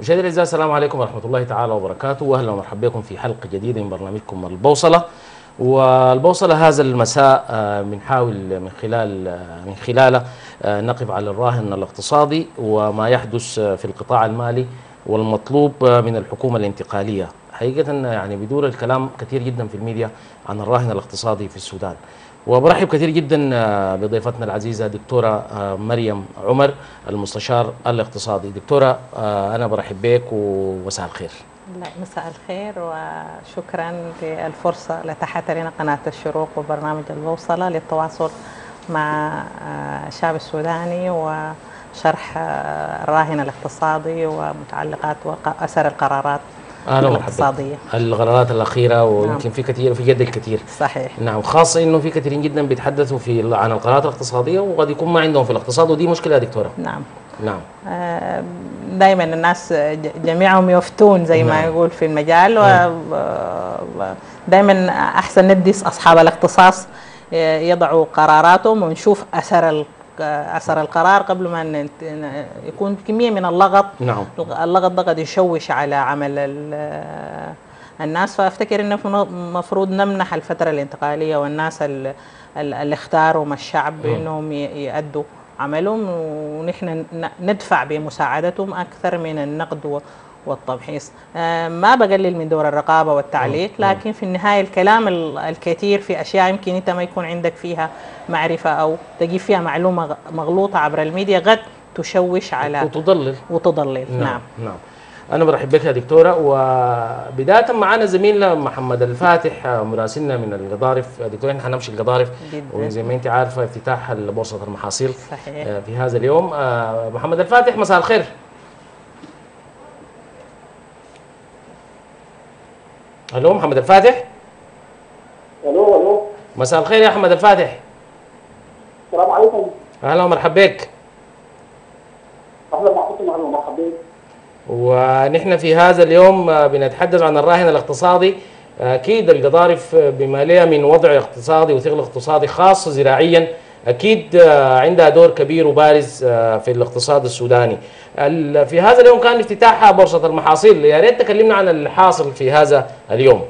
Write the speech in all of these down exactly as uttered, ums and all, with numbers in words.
مشاهدينا الاعزاء، السلام عليكم ورحمه الله تعالى وبركاته، واهلا ومرحبا بكم في حلقه جديده من برنامجكم البوصله. والبوصله هذا المساء بنحاول من خلال من خلاله نقف على الراهن الاقتصادي وما يحدث في القطاع المالي والمطلوب من الحكومه الانتقاليه. حقيقه يعني بدور الكلام كثير جدا في الميديا عن الراهن الاقتصادي في السودان. وبرحب كثير جدا بضيفتنا العزيزه دكتوره مريم عمر المستشار الاقتصادي. دكتوره انا برحب بك ومساء الخير. لا مساء الخير وشكرا للفرصه التي اتاحت لنا قناه الشروق وبرنامج البوصله للتواصل مع الشعب السوداني وشرح الراهن الاقتصادي ومتعلقات واثر القرارات الاقتصاديه، القرارات الاخيره، ويمكن نعم. في كثير في جدل كثير. صحيح. نعم، خاصه انه في كثيرين جدا بيتحدثوا في عن القرارات الاقتصاديه وقد يكون ما عندهم في الاقتصاد، ودي مشكله يا دكتوره. نعم نعم. آه دائما الناس جميعهم يفتون زي ما نعم. يقول في المجال، ودائما احسن ندي اصحاب الاختصاص يضعوا قراراتهم ونشوف اثر اثر القرار قبل ما يكون كميه من اللغط. نعم. اللغط ده قد يشوش على عمل الناس، فافتكر انه المفروض نمنح الفتره الانتقاليه والناس اللي اختاروا الشعب انهم يؤدوا عملهم، ونحن ندفع بمساعدتهم اكثر من النقد والتمحيص. ما بقلل من دور الرقابه والتعليق، لكن في النهايه الكلام الكثير في اشياء يمكن انت ما يكون عندك فيها معرفه او تجيب فيها معلومه مغلوطه عبر الميديا قد تشوش على وتضلل وتضلل. نعم نعم, نعم. انا برحب بك يا دكتوره. وبدايه معنا زميلنا محمد الفاتح مراسلنا من القضارف. دكتوره احنا حنمشي القضارف وزي ما انت عارفه افتتاح بورصه المحاصيل صحيح. في هذا اليوم. محمد الفاتح مساء الخير. الو محمد الفاتح. الو الو مساء الخير يا محمد الفاتح. السلام عليكم. اهلا ومرحبا بك. اهلا ومرحبا اهلا ومرحبا بك. ونحن في هذا اليوم بنتحدث عن الراهن الاقتصادي. اكيد القضارف بما لها من وضع اقتصادي وثقل اقتصادي خاص زراعيا اكيد عندها دور كبير وبارز في الاقتصاد السوداني. في هذا اليوم كان افتتاح بورصه المحاصيل، يا ريت تكلمنا عن الحاصل في هذا اليوم.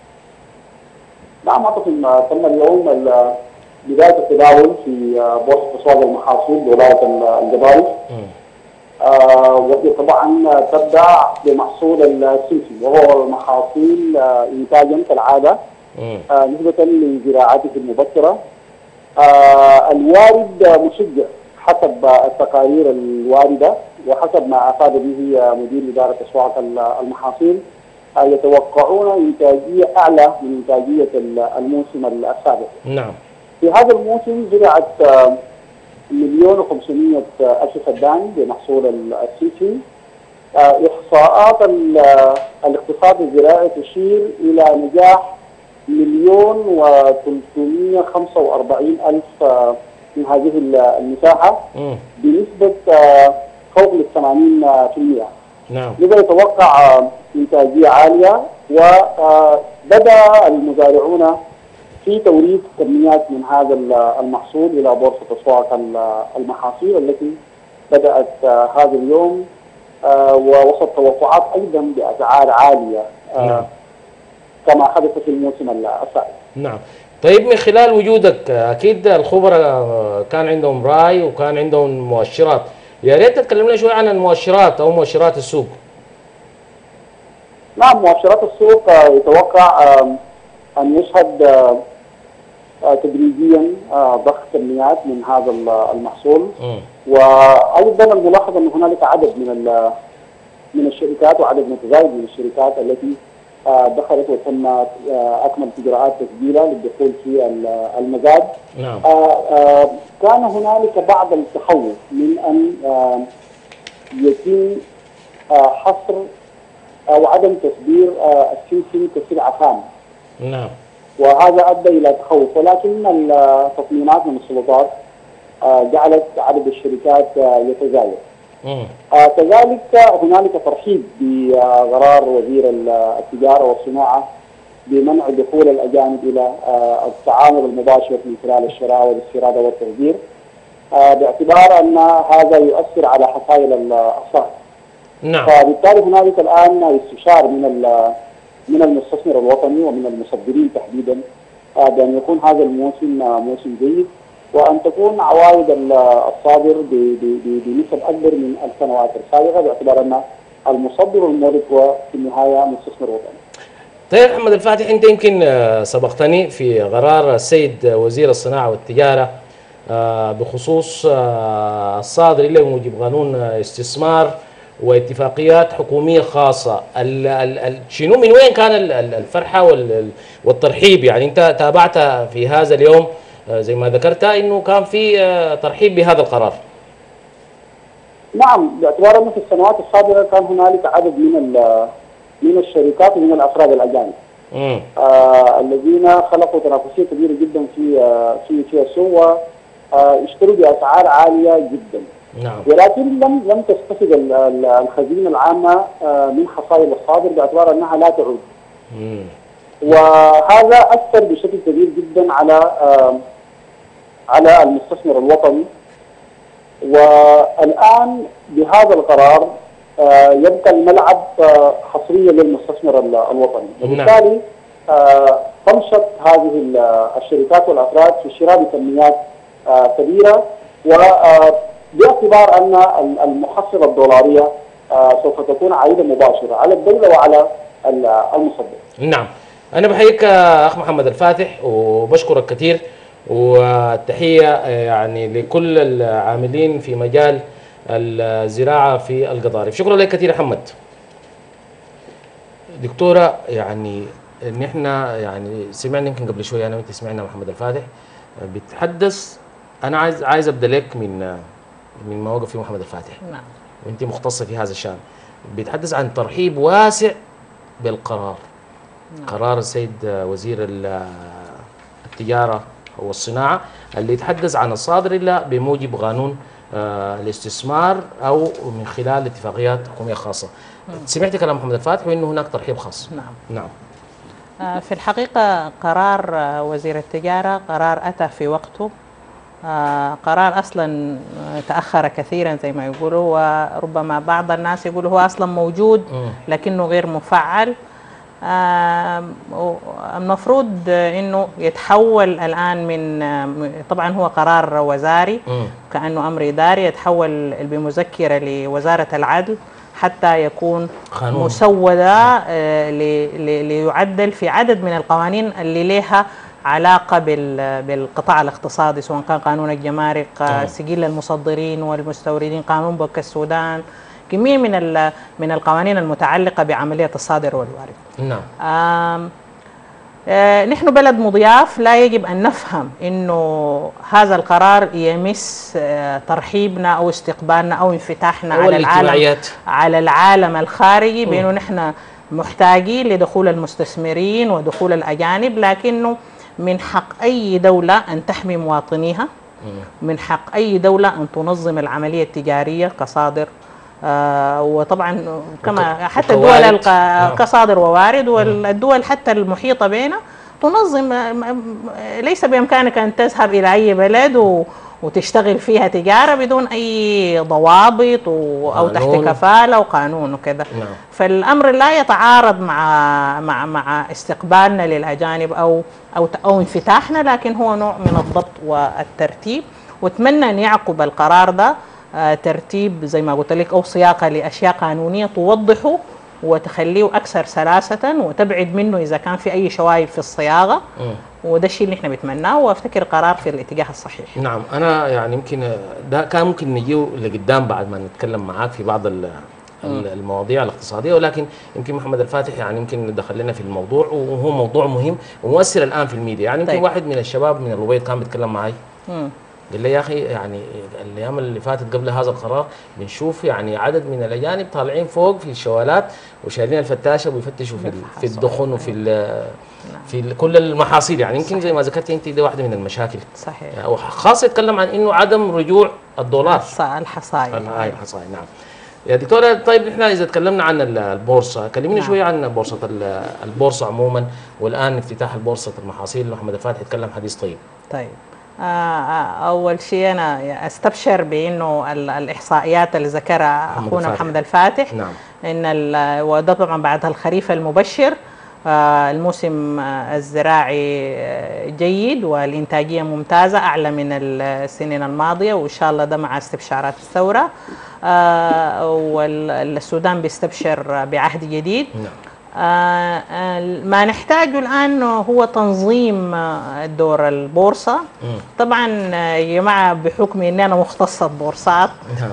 نعم، تم اليوم بدايه التداول في بورصه اسواق المحاصيل بولايه القضارف. آه وهي طبعا تبدا بمحصول السيسي وهو المحاصيل آه انتاجا كالعاده آه نسبه لزراعته المبكره. آه الوارد مشجع حسب التقارير الوارده وحسب ما افاد به مدير اداره اسواق المحاصيل. آه يتوقعون انتاجيه اعلى من انتاجيه الموسم السابق. نعم. في هذا الموسم زرعت آه مليون وخمسمائة ألف فدان بمحصول السيسي. آه إحصاءات الاقتصاد الزراعي تشير إلى نجاح مليون وثلاثمائة وخمسة وأربعين ألف آه من هذه المساحة م. بنسبة آه فوق الثمانين بالمئة. نعم. لذا يتوقع آه إنتاجية عالية، وبدأ المزارعون في توريد كميات من هذا المحصول إلى بورصة أسواق المحاصيل التي بدأت هذا اليوم ووسط توقعات أيضا بأسعار عالية. نعم. كما حدث في الموسم السابق. نعم. طيب من خلال وجودك أكيد الخبراء كان عندهم رأي وكان عندهم مؤشرات، يا ريت تتكلمنا شوي عن المؤشرات أو مؤشرات السوق. نعم، مؤشرات السوق يتوقع أن يشهد تدريجيا ضخ كميات من هذا المحصول. م. وايضا الملاحظ ان هنالك عدد من من الشركات وعدد متزايد من الشركات التي دخلت وتم اكمل اجراءات تسجيلها للدخول في المزاد. نعم. كان هنالك بعض التخوف من ان يتم حصر او عدم تصدير السيسي كسلعه خام. نعم. وهذا ادى الى تخوف، ولكن التصميمات من السلطات جعلت عدد الشركات يتزايد. آه كذلك هنالك ترحيب بقرار وزير التجاره والصناعه بمنع دخول الاجانب الى آه التعامل المباشر من خلال الشراء والاستيراد والتصدير، آه باعتبار ان هذا يؤثر على حصائل الصرف. نعم. فبالتالي هنالك الان استشار من من المستثمر الوطني ومن المصدرين تحديدا بان يكون هذا الموسم موسم جيد، وان تكون عوائد الصادر بنسب اكبر من السنوات السابقه، باعتبار ان المصدر والمورد هو في النهايه مستثمر وطني. طيب محمد الفاتح، انت يمكن سبقتني في قرار السيد وزير الصناعه والتجاره بخصوص الصادر الى موجب قانون استثمار واتفاقيات حكوميه خاصه. ال ال شنو من وين كان الفرحه والترحيب؟ يعني انت تابعت في هذا اليوم زي ما ذكرت انه كان في ترحيب بهذا القرار. نعم، باعتبار انه في السنوات السابقه كان هنالك عدد من من الشركات ومن الافراد الاجانب آه الذين خلقوا تنافسيه كبيره جدا في آه في في السوق، واشتروا باسعار عاليه جدا. نعم. ولكن لم لم تستفد الخزينه العامه آه من حصائل الصادر، باعتبار انها لا تعود. مم. وهذا اثر بشكل كبير جدا على آه على المستثمر الوطني. والان بهذا القرار آه يبقى الملعب آه حصريا للمستثمر الوطني، وبالتالي آه تنشط هذه الشركات والافراد في شراء بكميات آه كبيره، وباعتبار ان المحصله الدولاريه آه سوف تكون عائده مباشره على الدوله وعلى المصدر. نعم، انا بحييك اخ محمد الفاتح وبشكرك كثير، والتحيه يعني لكل العاملين في مجال الزراعه في القضارف. شكرا لك كثير محمد. دكتوره، يعني نحن يعني سمعنا يمكن قبل شويه انا وانت سمعنا محمد الفاتح بتحدث. انا عايز عايز ابدا لك من من ما وقف فيه محمد الفاتح. نعم. وانت مختصه في هذا الشان. بيتحدث عن ترحيب واسع بالقرار. نعم. قرار السيد وزير التجاره والصناعه اللي يتحدث عن الصادر الا بموجب قانون آه الاستثمار او من خلال اتفاقيات حكوميه خاصه. مم. سمعت كلام محمد الفاتح وانه هناك ترحيب خاص. نعم. نعم. آه في الحقيقه قرار آه وزير التجاره قرار اتى في وقته. آه قرار اصلا تاخر كثيرا زي ما يقولوا، وربما بعض الناس يقولوا هو اصلا موجود مم. لكنه غير مفعل. آه المفروض انه يتحول الان من، طبعا هو قرار وزاري م. كانه امر اداري، يتحول بمذكره لوزاره العدل حتى يكون قانون. مسوده آه ليعدل في عدد من القوانين اللي لها علاقه بالقطاع الاقتصادي، سواء كان قانون الجمارك، آه سجل المصدرين والمستوردين، قانون بنك السودان، كمية من من القوانين المتعلقة بعملية الصادر والوارد. نعم. آم آه نحن بلد مضياف، لا يجب أن نفهم إنه هذا القرار يمس آه ترحيبنا أو استقبالنا أو انفتاحنا على العالم على العالم الخارجي، بأنه نحن محتاجين لدخول المستثمرين ودخول الأجانب، لكنه من حق أي دولة أن تحمي مواطنيها، من حق أي دولة أن تنظم العملية التجارية كصادر آه وطبعا كما حتى الدول كصادر ووارد، والدول حتى المحيطة بنا تنظم. ليس بإمكانك أن تذهب إلى أي بلد وتشتغل فيها تجارة بدون أي ضوابط أو تحت كفالة وقانون وكذا. نعم. فالأمر لا يتعارض مع مع مع استقبالنا للأجانب أو أو أو انفتاحنا، لكن هو نوع من الضبط والترتيب. واتمنى أن يعقب القرار ده آه ترتيب زي ما قلت لك، او صياغه لاشياء قانونيه توضحه وتخليه اكثر سلاسه وتبعد منه اذا كان في اي شوائب في الصياغه. م. وده الشيء اللي احنا بنتمناه، وافتكر قرار في الاتجاه الصحيح. نعم، انا يعني يمكن ده كان ممكن نجيه لقدام بعد ما نتكلم معاك في بعض المواضيع الاقتصاديه، ولكن يمكن محمد الفاتح يعني يمكن دخل لنا في الموضوع، وهو موضوع مهم ومؤثر الان في الميديا. يعني يمكن طيب. واحد من الشباب من الوبيض كان بيتكلم معي قال لي يا اخي يعني الايام اللي فاتت قبل هذا القرار بنشوف يعني عدد من الاجانب طالعين فوق في الشوالات وشايلين الفتاشه وبيفتشوا في في الدخن وفي في كل المحاصيل. يعني يمكن زي ما ذكرتي انت دي واحده من المشاكل. صحيح. وخاصه يتكلم عن انه عدم رجوع الدولار الحصايا. هاي الحصايا. نعم يا دكتوره. طيب احنا اذا تكلمنا عن البورصه، كلميني نعم. شويه عن بورصه البورصه عموما، والان افتتاح البورصه المحاصيل. محمد الفاتح يتكلم حديث طيب. طيب أول شيء أنا أستبشر بأنه الإحصائيات اللي ذكرها أخونا محمد الفاتح، نعم، إن وده طبعا بعد الخريف المبشر، الموسم الزراعي جيد والإنتاجية ممتازة أعلى من السنين الماضية، وإن شاء الله ده مع استبشارات الثورة. والسودان بيستبشر بعهد جديد. نعم. ما نحتاجه الآن هو تنظيم دور البورصة. م. طبعا يا جماعة بحكم أني أنا مختصة بورصات،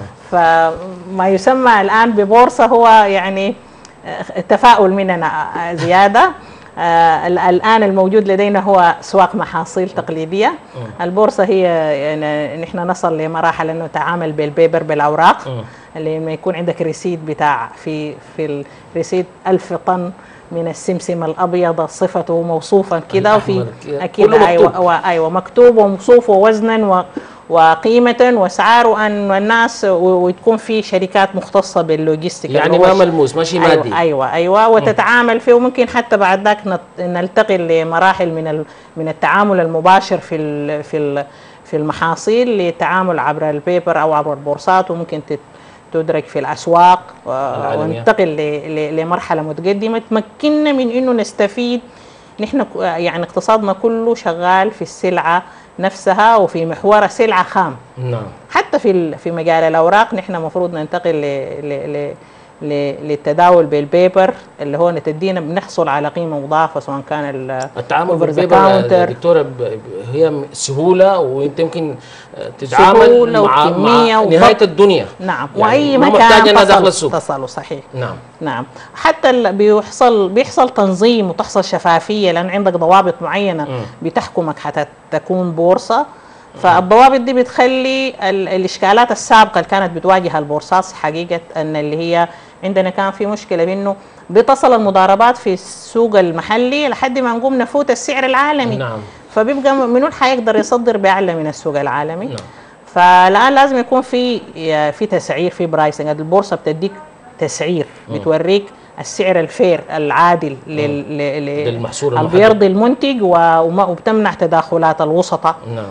فما يسمى الآن ببورصة هو يعني التفاؤل مننا زيادة. آه الآن الموجود لدينا هو أسواق محاصيل تقليدية. م. البورصة هي يعني نحن نصل لمراحل أنه نتعامل بالبيبر بالأوراق. م. اللي لما يكون عندك ريسيد بتاع في في الريسيد ألف طن من السمسم الأبيض صفته موصوفا كده، وفي أكيد أيوة أيوة مكتوب وموصوف ووزنا و وقيمة واسعار، وان الناس وتكون في شركات مختصة باللوجيستيك، يعني ما ملموس ماشي أيوة مادي. ايوه ايوه وتتعامل فيه، وممكن حتى بعد ذاك ننتقل لمراحل من من التعامل المباشر في ال في ال في المحاصيل للتعامل عبر البيبر او عبر البورصات، وممكن تدرك في الاسواق وننتقل لمرحلة متقدمة تمكننا من انه نستفيد. نحن يعني اقتصادنا كله شغال في السلعة نفسها وفي محور سلعة خام. نعم. حتى في في مجال الأوراق نحن المفروض ننتقل ل ل ل للتداول بالبيبر اللي هو تدينا بنحصل على قيمة مضافة، سواء كان التعامل بالبيبر دكتورة هي سهولة، وانت يمكن تتعامل مع, مع نهاية الدنيا. نعم. يعني واي مكان تصل تصلوا صحيح. نعم نعم. حتى بيحصل بيحصل تنظيم وتحصل شفافية، لأن عندك ضوابط معينة م. بتحكمك حتى تكون بورصة. فالضوابط دي بتخلي الاشكالات السابقه اللي كانت بتواجه البورصات حقيقه ان اللي هي عندنا كان في مشكله بانه بتصل المضاربات في السوق المحلي لحد ما نقوم نفوت السعر العالمي. نعم. فبيبقى منو حيقدر يصدر باعلى من السوق العالمي. نعم. فالان لازم يكون في في تسعير، في برايسنج. البورصه بتديك تسعير بتوريك السعر الفير العادل للمحصول اللي بيرضي المنتج، وبتمنع تداخلات الوسطاء. نعم.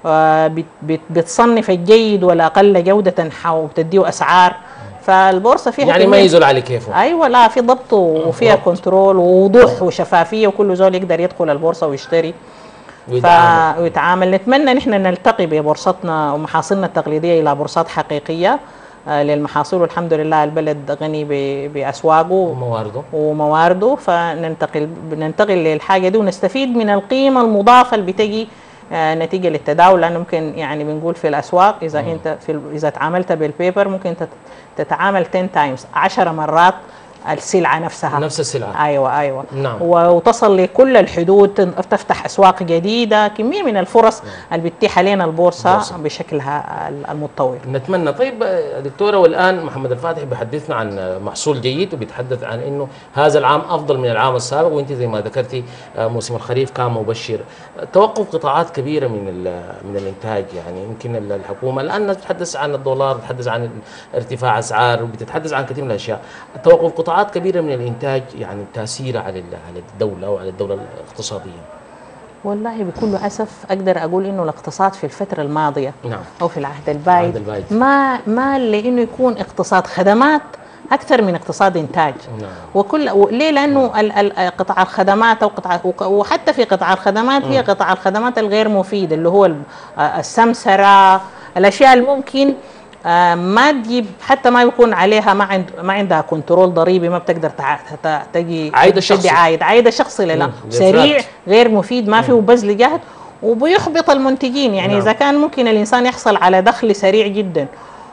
بتصنف الجيد والاقل جوده وبتديه اسعار. فالبورصه فيها يعني ما يزول على كيفه. ايوه، لا في ضبط وفيها كنترول ووضوح وشفافيه، وكل زول يقدر يدخل البورصه ويشتري ويتعامل. ويتعامل. نتمنى نحن نلتقي ببورصتنا ومحاصيلنا التقليديه الى بورصات حقيقيه للمحاصيل، والحمد لله البلد غني باسواقه وموارده وموارده فننتقل ننتقل للحاجه دي ونستفيد من القيمه المضافه اللي بتجي نتيجه للتداول. لانه ممكن يعني بنقول في الاسواق اذا مم. انت في اذا تعاملت بالبيبر ممكن تتعامل عشرة تايمز عشر مرات السلعه نفسها، نفس السلعه. ايوه ايوه. نعم. وتصل لكل الحدود، تفتح اسواق جديده، كميه من الفرص مم. اللي بتتيح لنا البورصه, البورصة بشكلها المتطور. نتمنى. طيب دكتوره، والان محمد الفاتح بيحدثنا عن محصول جيد، وبيتحدث عن انه هذا العام افضل من العام السابق، وانت زي ما ذكرتي موسم الخريف كان مبشر. توقف قطاعات كبيره من من الانتاج، يعني يمكن الحكومه الان بتتحدث عن الدولار، بتتحدث عن ارتفاع اسعار، وبتتحدث عن كثير من الاشياء. توقف قطاعات كبيرة من الإنتاج يعني تأثير على على الدولة وعلى الدولة الاقتصادية. والله بكل أسف أقدر أقول إنه الاقتصاد في الفترة الماضية نعم. أو في العهد البائد ما ما لأنه يكون اقتصاد خدمات أكثر من اقتصاد إنتاج. نعم. وكل ليه؟ لأنه نعم. قطاع الخدمات أو قطاع وحتى في قطاع الخدمات هي قطاع الخدمات الغير مفيد اللي هو السمسرة، الأشياء الممكن ما تجيب حتى ما يكون عليها ما عند ما عندها كنترول ضريبي، ما بتقدر تجي عايده شخصي عايد عايده شخصي لا سريع غير مفيد، ما فيه بذل جهد وبيحبط المنتجين. يعني نعم. اذا كان ممكن الانسان يحصل على دخل سريع جدا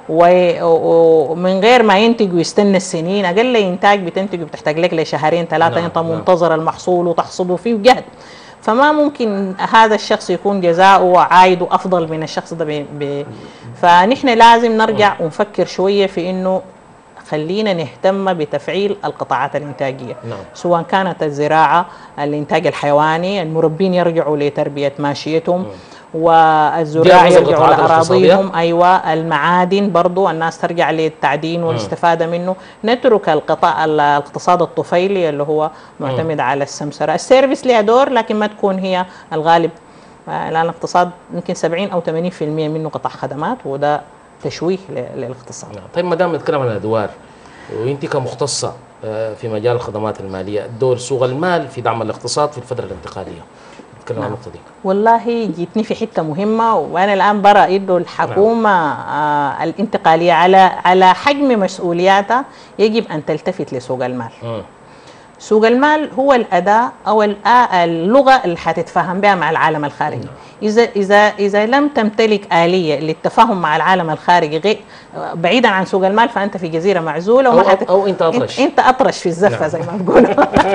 ومن غير ما ينتج ويستنى السنين، اقل انتاج بتنتج بتحتاج لك لشهرين ثلاثه نعم. انت منتظر نعم. المحصول وتحصده فيه جهد، فما ممكن هذا الشخص يكون جزاؤه وعائده افضل من الشخص ده ب... ب... فنحن لازم نرجع ونفكر شويه في انه خلينا نهتم بتفعيل القطاعات الانتاجيه نعم. سواء كانت الزراعه، الانتاج الحيواني، المربين يرجعوا لتربيه ماشيتهم، والزراع يرجعوا لأراضيهم، أيوة، المعادن برضو الناس ترجع للتعدين والاستفادة منه. نترك القطاع الاقتصاد الطفيلي اللي هو معتمد م. على السمسرة. السيرفيس لها دور لكن ما تكون هي الغالب الان الاقتصاد يمكن سبعين أو ثمانين بالمئة منه قطاع خدمات، وده تشويه للاقتصاد. نعم. طيب ما دام نتكلم عن الادوار وانت كمختصه في مجال الخدمات الماليه، دور سوق المال في دعم الاقتصاد في الفتره الانتقاليه، نتكلم نعم. عن النقطه دي. والله جيتني في حته مهمه، وانا الان برى انه الحكومه نعم. آه الانتقاليه على على حجم مسؤولياتها يجب ان تلتفت لسوق المال. م. سوق المال هو الاداه او اللغه اللي حتتفاهم بها مع العالم الخارجي. اذا اذا اذا لم تمتلك اليه للتفاهم مع العالم الخارجي غير بعيدا عن سوق المال، فانت في جزيره معزوله وما أو, أو انت اطرش انت اطرش في الزفه نعم. زي ما بقولوا.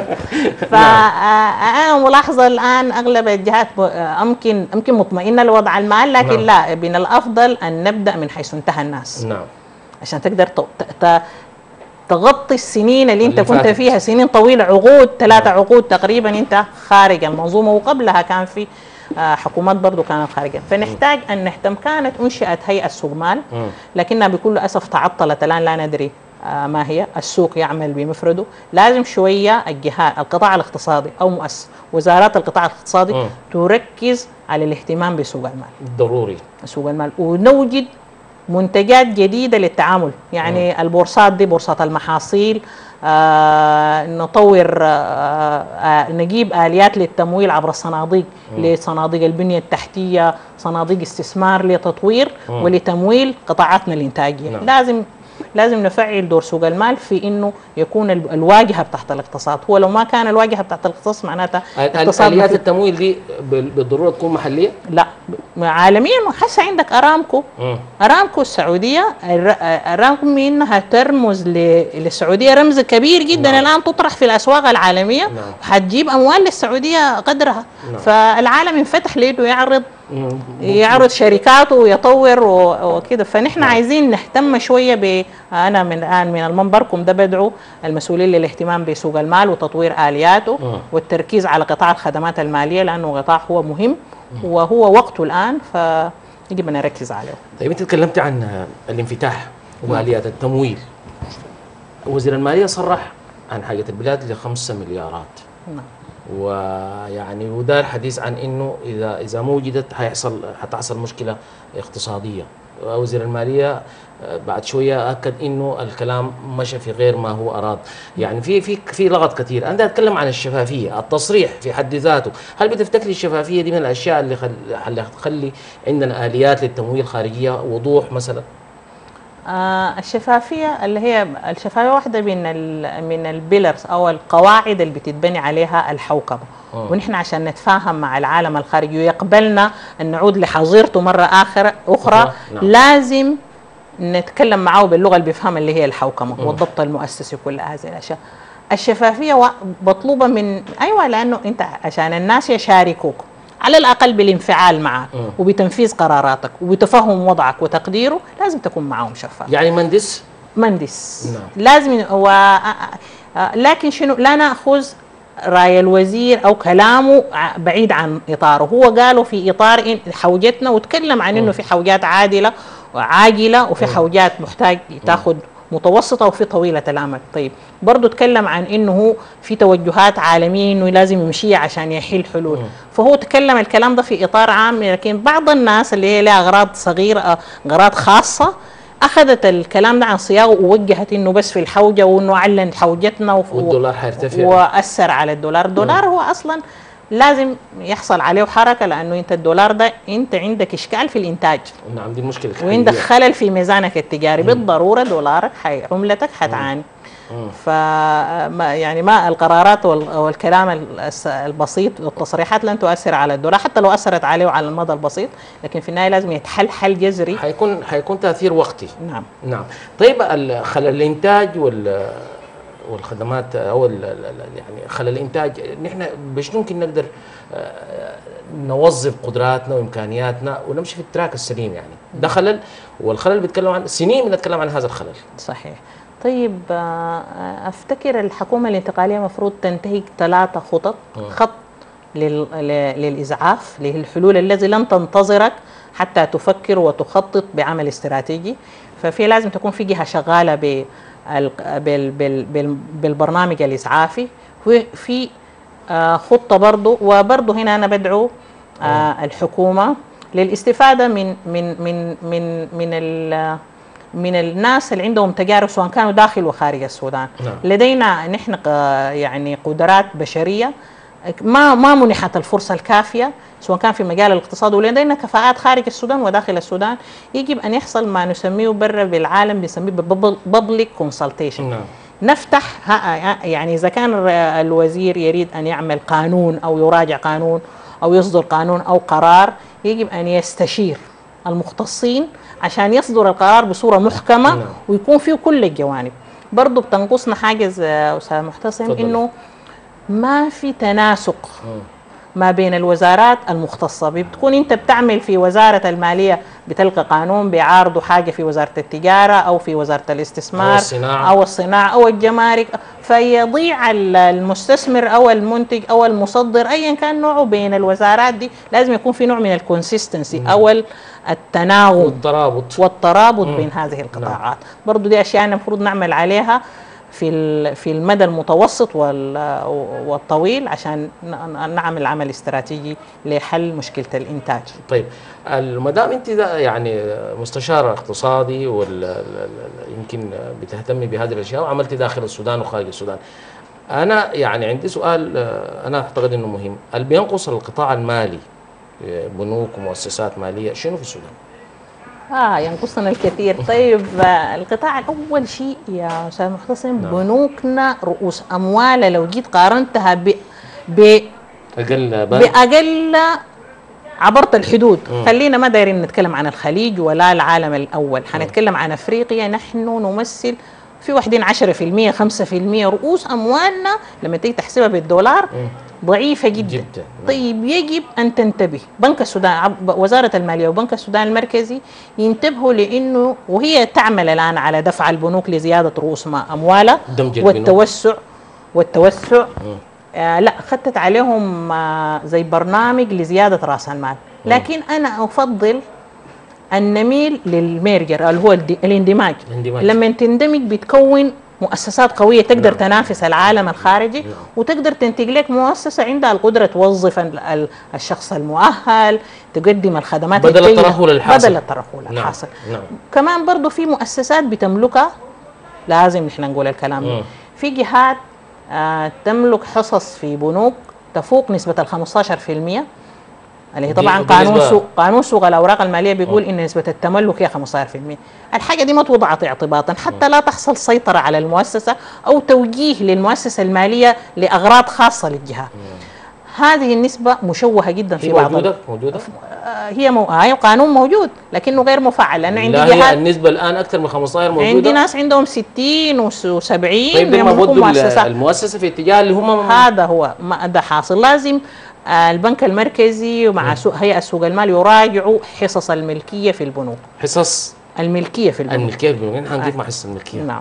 فانا ملاحظه الان اغلب الجهات يمكن يمكن مطمئنه لوضع المال، لكن نعم. لا، من الافضل ان نبدا من حيث انتهى الناس نعم عشان تقدر تغطي السنين اللي انت كنت فيها، سنين طويله، عقود، ثلاثه عقود تقريبا انت خارج المنظومه، وقبلها كان في حكومات برضو كانت خارجه. فنحتاج ان نهتم. كانت انشئت هيئه سوق مال لكنها بكل اسف تعطلت، الان لا ندري ما هي. السوق يعمل بمفرده، لازم شويه الجهات القطاع الاقتصادي او مؤسس وزارات القطاع الاقتصادي م. تركز على الاهتمام بسوق المال، ضروري سوق المال، ونوجد منتجات جديدة للتعامل. يعني م. البورصات دي، بورصات المحاصيل، آه نطور آه آه نجيب آليات للتمويل عبر الصناديق، م. لصناديق البنية التحتية، صناديق استثمار لتطوير م. ولتمويل قطاعاتنا الإنتاجية. نعم. لازم لازم نفعل دور سوق المال في انه يكون الواجهه بتاعت الاقتصاد. هو لو ما كان الواجهه بتاعت الاقتصاد معناتها آليات التمويل دي بالضروره تكون محليه؟ لا، عالميا. هسه عندك ارامكو م. ارامكو السعوديه، ارامكو انها ترمز للسعوديه رمز كبير جدا. نعم. الان تطرح في الاسواق العالميه. نعم. وحتجيب اموال للسعوديه قدرها. نعم. فالعالم انفتح ليه يعرض يعرض شركاته ويطور وكده. فنحن نعم. عايزين نهتم شويه ب انا من الان من المنبركم ده بدعو المسؤولين للاهتمام بسوق المال وتطوير الياته م. والتركيز على قطاع الخدمات الماليه، لانه قطاع هو مهم م. وهو وقته الان، فيجب ان نركز عليه. طيب انت تكلمت عن الانفتاح وماليات التمويل. وزير الماليه صرح عن حاجه البلاد لخمسة مليارات. نعم. ويعني ودار حديث عن انه اذا اذا ما وجدت حيحصل حتحصل مشكله اقتصاديه. وزير الماليه بعد شويه اكد انه الكلام مشى في غير ما هو اراد. يعني في في في لغط كثير. انا اتكلم عن الشفافيه، التصريح في حد ذاته. هل بتفتكري الشفافيه دي من الاشياء اللي اللي تخلي عندنا اليات للتمويل خارجيه وضوح مثلا؟ آه الشفافيه اللي هي الشفافيه واحده من من البيلرز او القواعد اللي بتتبني عليها الحوكمه. أوه. ونحن عشان نتفاهم مع العالم الخارجي ويقبلنا ان نعود لحظيرته مره اخر اخرى أوه. نعم. لازم نتكلم معه باللغه اللي بيفهمها اللي هي الحوكمه أوه. والضبط المؤسسي وكل هذه الاشياء. الشفافيه مطلوبه من ايوه، لانه انت عشان الناس يشاركوك على الأقل بالانفعال معك م. وبتنفيذ قراراتك وبتفهم وضعك وتقديره، لازم تكون معهم شفاف. يعني مندس؟ مندس. نعم. لازم و... لكن شنو، لا نأخذ رأي الوزير أو كلامه بعيد عن إطاره. هو قالوا في إطار حوجتنا وتكلم عن إنه في حوجات عادلة وعاجلة وفي حوجات محتاج تاخذ متوسطة وفي طويلة الأمد. طيب برضو تكلم عن انه في توجهات عالمية انه لازم يمشي عشان يحل حلول. م. فهو تكلم الكلام ده في اطار عام، لكن بعض الناس اللي هي لها اغراض صغيرة، اغراض خاصة، اخذت الكلام ده عن صياغه ووجهت انه بس في الحوجة وانه علن حوجتنا والدولار حيرتفع واثر على الدولار. الدولار م. هو اصلا لازم يحصل عليه حركه، لانه انت الدولار ده انت عندك اشكال في الانتاج. نعم دي مشكله وعندك خلل في ميزانك التجاري. م. بالضروره دولارك حي عملتك حتعاني. ف يعني ما القرارات والكلام البسيط والتصريحات لن تؤثر على الدولار، حتى لو اثرت عليه على المدى البسيط، لكن في النهايه لازم يتحل حل جذري. حيكون حيكون تاثير وقتي. نعم نعم. طيب خلل الانتاج وال والخدمات او يعني خلل الانتاج، نحن باش ممكن نقدر نوظف قدراتنا وامكانياتنا ونمشي في التراك السليم؟ يعني ده خلل، والخلل بيتكلم عن سنين بنتكلم عن هذا الخلل. صحيح. طيب افتكر الحكومه الانتقاليه المفروض تنتهج ثلاثه خطط. م. خط للاسعاف للحلول الذي لن تنتظرك حتى تفكر وتخطط بعمل استراتيجي. ففي لازم تكون في جهه شغاله ب بالبرنامج الإسعافي، وفي خطة برضو. وبرضو هنا أنا بدعو آه الحكومة للاستفادة من من من من من ال من الناس اللي عندهم تجارب سواء كانوا داخل وخارج السودان. نعم. لدينا نحن يعني قدرات بشرية ما ما منحت الفرصة الكافية سواء كان في مجال الاقتصاد، ولدينا كفاءات خارج السودان وداخل السودان. يجب أن يحصل ما نسميه برا بالعالم بنسميه بابليك كونسلتيشن. نعم. نفتح يعني إذا كان الوزير يريد أن يعمل قانون أو يراجع قانون أو يصدر قانون أو قرار، يجب أن يستشير المختصين عشان يصدر القرار بصورة محكمة. نعم. ويكون فيه كل الجوانب. برضو بتنقصنا حاجة أستاذ محتسم إنه ما في تناسق ما بين الوزارات المختصة. بتكون أنت بتعمل في وزارة المالية بتلقى قانون بيعارضوا حاجة في وزارة التجارة أو في وزارة الاستثمار أو الصناعة أو, الصناعة أو الجمارك، فيضيع المستثمر أو المنتج أو المصدر أيا كان نوعه بين الوزارات دي. لازم يكون في نوع من الكونسيستنسي أو التناغم والترابط والترابط بين هذه القطاعات. نعم. برضو دي أشياء المفروض نعمل عليها في في المدى المتوسط والطويل عشان نعمل عمل استراتيجي لحل مشكلة الإنتاج. طيب ما دام أنت يعني مستشار اقتصادي يمكن بتهتمي بهذه الأشياء وعملت داخل السودان وخارج السودان، أنا يعني عندي سؤال أنا أعتقد إنه مهم. اللي بينقص القطاع المالي بنوك ومؤسسات مالية شنو في السودان؟ اه ينقصنا الكثير. طيب القطاع الاول شيء يا استاذ محتسم، نعم. بنوكنا رؤوس اموال لو جيت قارنتها ب ب اقل باقل عبرت الحدود. م. خلينا ما دايرين نتكلم عن الخليج ولا العالم الاول، حنتكلم عن افريقيا. نحن نمثل في واحدين عشرة في المية خمسة في المية رؤوس اموالنا لما تيجي تحسبها بالدولار م. ضعيفة جدا, جدا. طيب يجب أن تنتبه بنك السودان، وزارة المالية وبنك السودان المركزي ينتبهوا لأنه وهي تعمل الآن على دفع البنوك لزيادة رؤوس أموالها والتوسع والتوسع آه لا خدت عليهم آه زي برنامج لزيادة رأس المال. لكن أنا أفضل أن نميل للميرجر اللي هو الاندماج. لما تندمج بتكون مؤسسات قوية تقدر نعم. تنافس العالم الخارجي نعم. وتقدر تنتج لك مؤسسة عندها القدرة توظف الشخص المؤهل، تقدم الخدمات بدل الترهل الحاصل بدل الترهل الحاصل. نعم. نعم. كمان برضو في مؤسسات بتملكها، لازم نحن نقول الكلام ده. في جهات آه تملك حصص في بنوك تفوق نسبة ال خمسة عشر في المية اللي هي طبعا قانون سوق قانون سوق الاوراق الماليه بيقول ان نسبه التملك هي خمسة عشر في المية. الحاجه دي ما توضعت اعتباطا حتى لا تحصل سيطره على المؤسسه او توجيه للمؤسسه الماليه لاغراض خاصه للجهه. هذه النسبه مشوهه جدا في بعض موجوده موجوده هي مو... هي قانون موجود لكنه غير مفعل، لانه عندي جهات النسبه الان اكثر من خمسة عشر موجوده. عندي ناس عندهم ستين وسبعين. طيب لما بدوا المؤسسه في اتجاه اللي هم هذا هو ما ده حاصل. لازم البنك المركزي ومع سوق هيئة سوق المال يراجعوا حصص الملكية في البنوك. حصص الملكية في البنوك. الملكية في البنوك، نحن هنجيب مع حصص الملكية. نعم.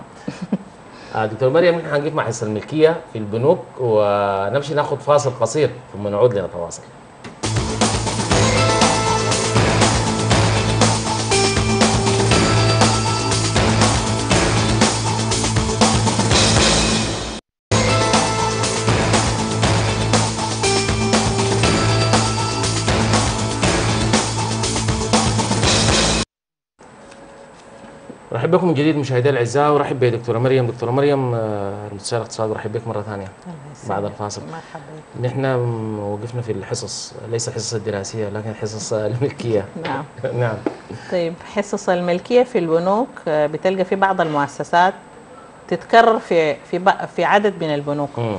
آه دكتور مريم، نحن هنجيب مع حصص الملكية في البنوك ونمشي ناخذ فاصل قصير ثم نعود لنتواصل. رحب بكم من جديد مشاهدينا الاعزاء، ورحب بدكتوره مريم. دكتوره مريم المستشار الاقتصادي، رحب بك مره ثانيه بعد الفاصل. مرحبا. نحن وقفنا في الحصص، ليس الحصص الدراسيه لكن حصص الملكيه. نعم. نعم. طيب حصص الملكيه في البنوك بتلقى في بعض المؤسسات تتكرر في في في عدد من البنوك. م.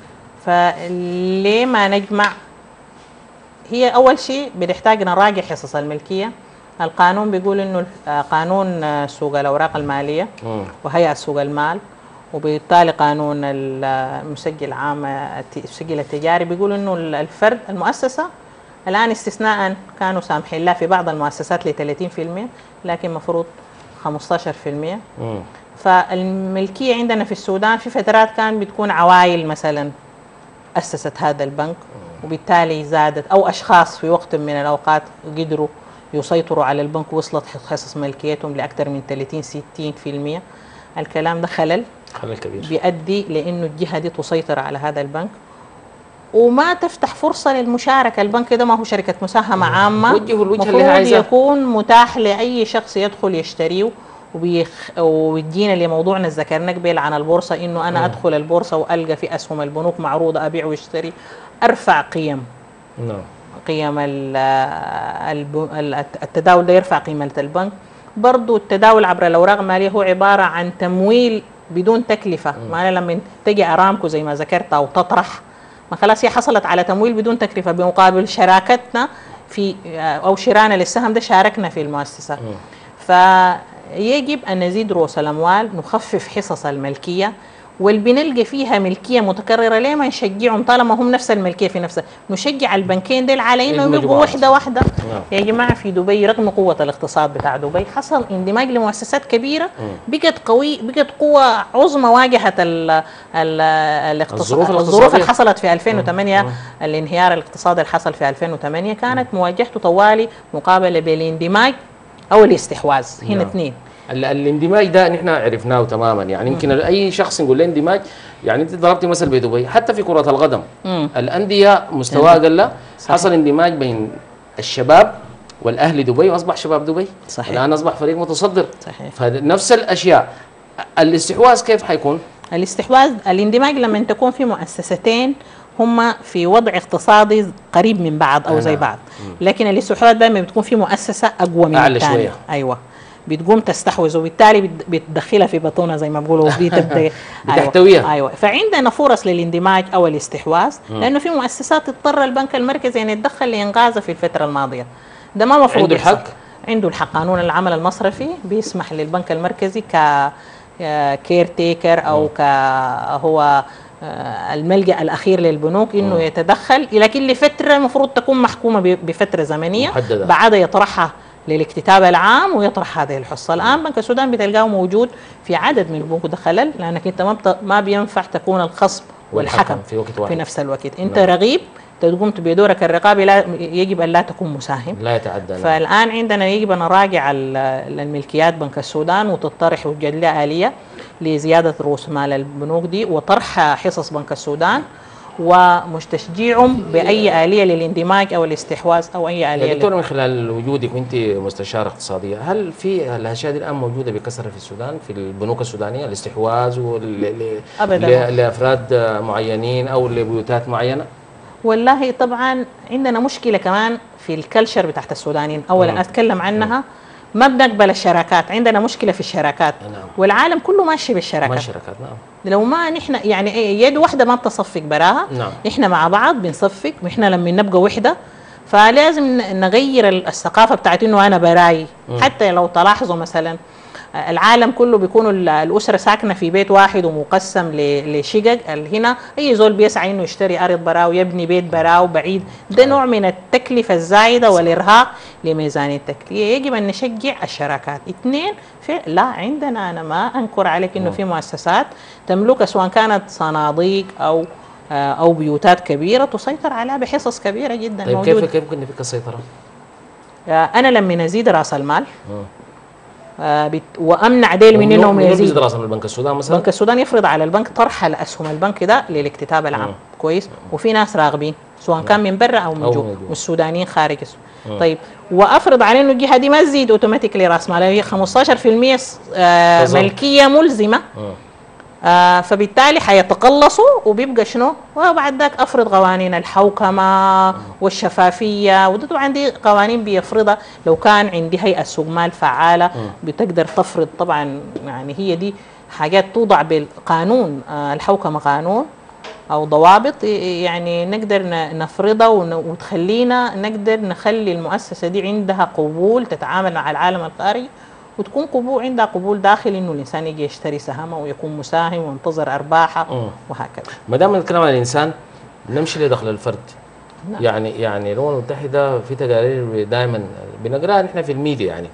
فليه ما نجمع؟ هي اول شيء بنحتاج نراجع حصص الملكيه. القانون بيقول انه قانون سوق الاوراق الماليه وهيئه سوق المال وبالتالي قانون المسجل العام السجل التجاري بيقول انه الفرد المؤسسه الان استثناء كانوا سامحين له في بعض المؤسسات ل ثلاثين في المية لكن مفروض خمسة عشر في المية. فالملكيه عندنا في السودان في فترات كان بتكون عوائل مثلا اسست هذا البنك وبالتالي زادت، او اشخاص في وقت من الاوقات قدروا يسيطروا على البنك وصلت حصص ملكيتهم لاكثر من ثلاثين ستين في المية. الكلام ده خلل خلل كبير بيؤدي لانه الجهه دي تسيطر على هذا البنك وما تفتح فرصه للمشاركه. البنك ده ما هو شركه مساهمه عامه، وجهه الوجهه اللي المفروض عايزه يكون متاح لاي شخص يدخل يشتريه. وبيخ... ويدينا لموضوعنا ذكرنا قبل عن البورصه، انه انا ادخل البورصه والقى في اسهم البنوك معروضه ابيع واشتري، ارفع قيم. نعم. قيم التداول ده يرفع قيمه البنك. برضو التداول عبر الاوراق الماليه هو عباره عن تمويل بدون تكلفه. ما لما تجي ارامكو زي ما ذكرت او تطرح، ما خلاص هي حصلت على تمويل بدون تكلفه بمقابل شراكتنا في او شرانا للسهم ده، شاركنا في المؤسسه. فيجب ان نزيد رؤوس الاموال، نخفف حصص الملكيه، واللي بنلقى فيها ملكيه متكرره ليه ما نشجعهم طالما هم نفس الملكيه في نفسها، نشجع البنكين ديل على انهم يبقوا وحده واحده. يا جماعه في دبي رغم قوه الاقتصاد بتاع دبي حصل اندماج لمؤسسات كبيره بقت قوي، بقت قوه عظمى واجهت ال ال الاقتصاد. الظروف اللي حصلت في ألفين وثمانية، الانهيار الاقتصادي اللي حصل في ألفين وثمانية كانت مواجهته طوالي مقابله بالاندماج او الاستحواذ. هنا اثنين. الاندماج ده نحن عرفناه تماما، يعني يمكن اي شخص نقول له اندماج، يعني انت ضربتي مثل بدبي حتى في كره القدم مم. الانديه مستواها قل، حصل اندماج بين الشباب والاهلي دبي واصبح شباب دبي. صحيح. الان اصبح فريق متصدر. صحيح. فنفس الاشياء. الاستحواذ كيف حيكون؟ الاستحواذ الاندماج لما تكون في مؤسستين هم في وضع اقتصادي قريب من بعض او زي بعض، لكن الاستحواذ دائما بتكون في مؤسسه اقوى من الثانيه. ايوه، بتقوم تستحوذ وبالتالي بتدخلها في بطونها زي ما بيقولوا، بتبدا بتحتويها. أيوة. ايوه، فعندنا فرص للاندماج او الاستحواذ، لانه في مؤسسات اضطر البنك المركزي ان يتدخل لانقاذها في الفتره الماضيه. ده ما مفروض عنده الحق، عنده الحق. قانون العمل المصرفي بيسمح للبنك المركزي ك كير تيكر او ك هو الملجأ الأخير للبنوك إنه يتدخل، لكن لفترة المفروض تكون محكومة بفترة زمنية محددة، بعد يطرحها للاكتتاب العام ويطرح هذه الحصة. الآن بنك السودان بتلقاه موجود في عدد من البنوك، ده خلل، لأنك أنت ما ما بينفع تكون الخصم والحكم في, وقت واحد. في نفس الوقت. أنت لا. رغيب تقوم بدورك الرقابي، لا يجب أن لا تكون مساهم، لا يتعدى. فالآن عندنا يجب أن نراجع الملكيات بنك السودان وتطرح وجد لها آلية لزيادة رؤوس مال البنوك دي وطرح حصص بنك السودان، ومش تشجيعهم بأي آلية للاندماج أو الاستحواذ أو أي آلية. دكتور، من خلال وجودك وأنت مستشارة اقتصادية، هل في الأشياء دي الآن موجودة بكثرة في السودان في البنوك السودانية، الاستحواذ لأفراد معينين أو لبيوتات معينة؟ والله طبعا عندنا مشكلة كمان في الكلتشر بتاعت السودانيين. أولا م. أتكلم عنها، ما بنقبل الشراكات، عندنا مشكله في الشراكات. نعم. والعالم كله ماشي بالشراكات. ماشي شراكات. نعم. لو ما نحن يعني يد واحده ما بتصفق براها. نعم. احنا مع بعض بنصفق، واحنا لما نبقى وحده فلازم نغير الثقافه بتاعت انه انا براي. م. حتى لو تلاحظوا مثلا العالم كله بيكونوا الاسره ساكنه في بيت واحد ومقسم لشقق، هنا اي زول بيسعى انه يشتري ارض براو ويبني بيت براو بعيد، ده نوع من التكلفه الزايده والارهاق لميزانيه التكلفه. يجب ان نشجع الشراكات. اثنين، في لا عندنا، انا ما انكر عليك انه في مؤسسات تملك سواء كانت صناديق او او بيوتات كبيره تسيطر عليها بحصص كبيره جدا. طيب موجود. كيف كيف ممكن نفك السيطره؟ انا لما نزيد راس المال آه وامنع ديل من انهم يزيد دراسه من البنك السودان مثلا. البنك السودان يفرض على البنك طرح الاسهم البنك ده للاكتتاب العام. مم. كويس. وفي ناس راغبين سواء كان من برا او من جوا، والسودانيين خارج السودان. طيب، وافرض على انه الجهه دي ما تزيد اوتوماتيكلي راس مال، هي خمسة عشر بالمئة آه ملكيه ملزمه. مم. آه فبالتالي حيتقلصوا وبيبقى شنو؟ وبعد ذاك افرض قوانين الحوكمه والشفافيه، وده طبعا دي قوانين بيفرضها لو كان عندي هيئه سوق مال فعاله بتقدر تفرض. طبعا يعني هي دي حاجات توضع بالقانون، آه الحوكمه قانون او ضوابط يعني نقدر نفرضها وتخلينا نقدر نخلي المؤسسه دي عندها قبول تتعامل مع العالم الخارجي، وتكون قبول عندها قبول داخلي انه الانسان يجي يشتري سهمه ويكون مساهم وينتظر ارباحه وهكذا. ما دام نتكلم عن الانسان نمشي لدخل الفرد. نعم. يعني يعني الامم المتحده في تقارير دائما بنقراها نحن في الميديا، يعني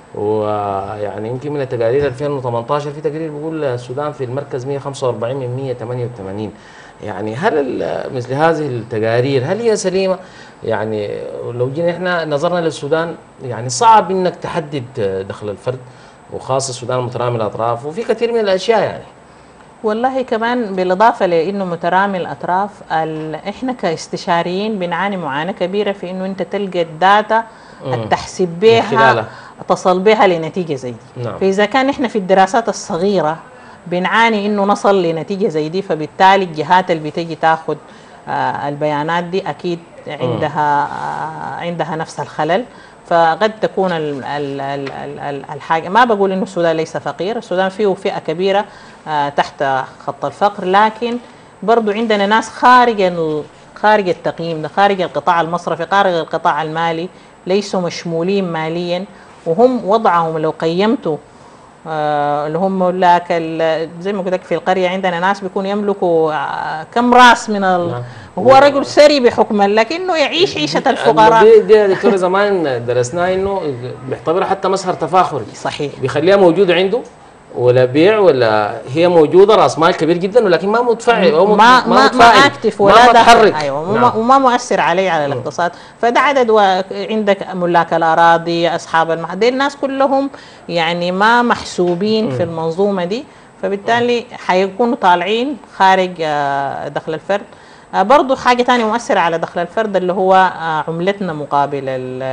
ويعني يمكن من التقارير ألفين وثمانية عشر في تقرير بيقول السودان في المركز مئة وخمسة وأربعين من مئة وثمانية وثمانين. يعني هل مثل هذه التقارير هل هي سليمه؟ يعني لو جينا احنا نظرنا للسودان، يعني صعب انك تحدد دخل الفرد، وخاصه السودان مترامي الاطراف وفي كثير من الاشياء. يعني والله كمان بالاضافه لانه مترامي الاطراف، احنا كاستشاريين بنعاني معاناه كبيره في انه انت تلقى الداتا التحسب بها تصل بها لنتيجه زي دي. نعم. فاذا كان احنا في الدراسات الصغيره بنعاني انه نصل لنتيجه زي دي، فبالتالي الجهات اللي بتجي تاخذ آه البيانات دي اكيد عندها آه عندها نفس الخلل. فقد تكون ال ال ال ال الحاجه، ما بقول انه السودان ليس فقير، السودان فيه فئه كبيره آه تحت خط الفقر، لكن برضو عندنا ناس خارج خارج التقييم ده، خارج القطاع المصرفي، خارج القطاع المالي، ليسوا مشمولين ماليا، وهم وضعهم لو قيمته آه اللي هم لك زي ما قلت لك في القريه عندنا ناس بيكونوا يملكوا آه كم راس من ال... هو رجل ثري بحكم لكنه يعيش عيشه الفقراء. دي دي دكتور زمان درسناه انه بيعتبرها حتى مظهر تفاخري. صحيح. بيخليها موجوده عنده ولا بيع ولا هي موجوده راس مال كبير جدا ولكن ما متفاعل او ما ما ما, ما اكتف ولا متحرك. ايوه. نعم. وما مؤثر عليه على الاقتصاد. فده عدد عندك ملاك الاراضي، اصحاب المحل، دي الناس كلهم يعني ما محسوبين م. في المنظومه دي، فبالتالي حيكونوا طالعين خارج دخل الفرد. برضه حاجه ثانيه مؤثره على دخل الفرد اللي هو عملتنا مقابل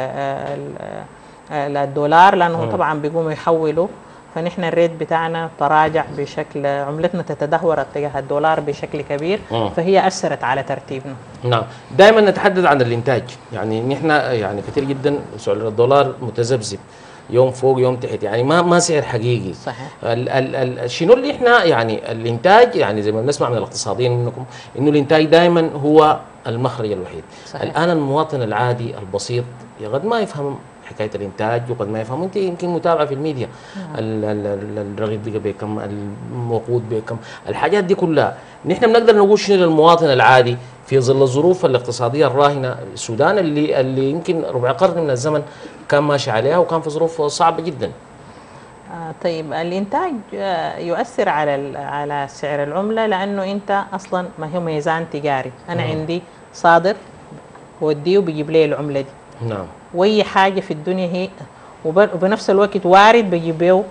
الدولار، لانه طبعا بيقوموا يحولوا، فنحن الريت بتاعنا تراجع بشكل، عملتنا تتدهور اتجاه الدولار بشكل كبير. م. فهي اثرت على ترتيبنا. نعم. دائما نتحدث عن الانتاج، يعني نحن يعني كثير جدا سعر الدولار متذبذب، يوم فوق يوم تحت، يعني ما ما سعر حقيقي. صحيح. ال ال ال شنو اللي احنا يعني الانتاج، يعني زي ما بنسمع من الاقتصاديين منكم انه الانتاج دائما هو المخرج الوحيد. صحيح. الان المواطن العادي البسيط قد ما يفهم حكايه الانتاج وقد ما يفهم. انت يمكن متابعه في الميديا الرغيف بقى بكم، الوقود بكم، الحاجات دي كلها نحن بنقدر نقول شنو للمواطن العادي في ظل الظروف الاقتصاديه الراهنه. السودان اللي اللي يمكن ربع قرن من الزمن كان ماشي عليها وكان في ظروف صعبه جدا. آه طيب الانتاج آه يؤثر على على سعر العمله، لانه انت اصلا ما هو ميزان تجاري. انا مم. عندي صادر بوديه وبيجيب لي العمله دي. نعم. واي حاجه في الدنيا هي وبنفس الوقت وارد بيجيبوا